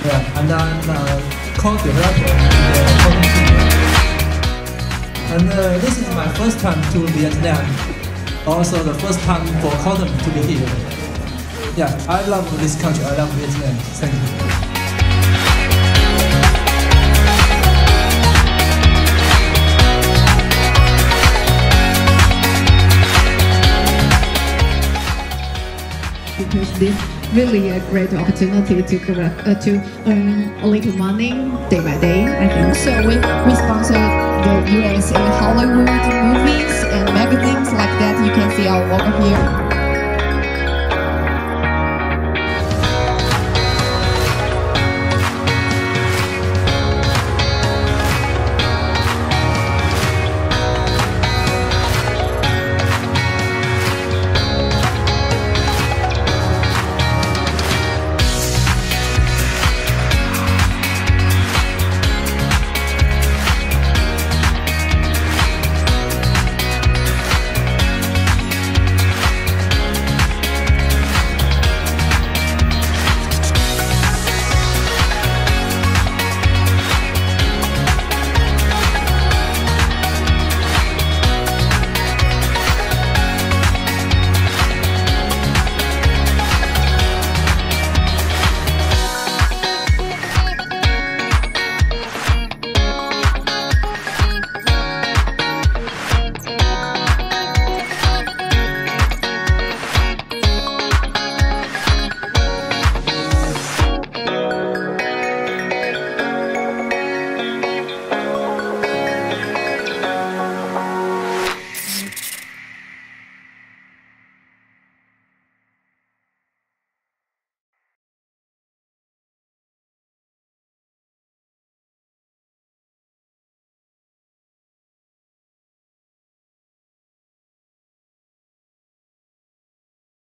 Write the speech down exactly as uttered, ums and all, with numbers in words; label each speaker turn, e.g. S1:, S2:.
S1: Yeah, and I'm uh, co-developer in the coding team. And uh, this is my first time to Vietnam. Also the first time for Quantum to be here. Yeah, I love this country. I love Vietnam. Thank you.
S2: Because this really a great opportunity to correct, uh, to earn a little money day by day, I think.
S3: So we, we sponsor the U S A Hollywood movies and magazines like that. You can see our logo here.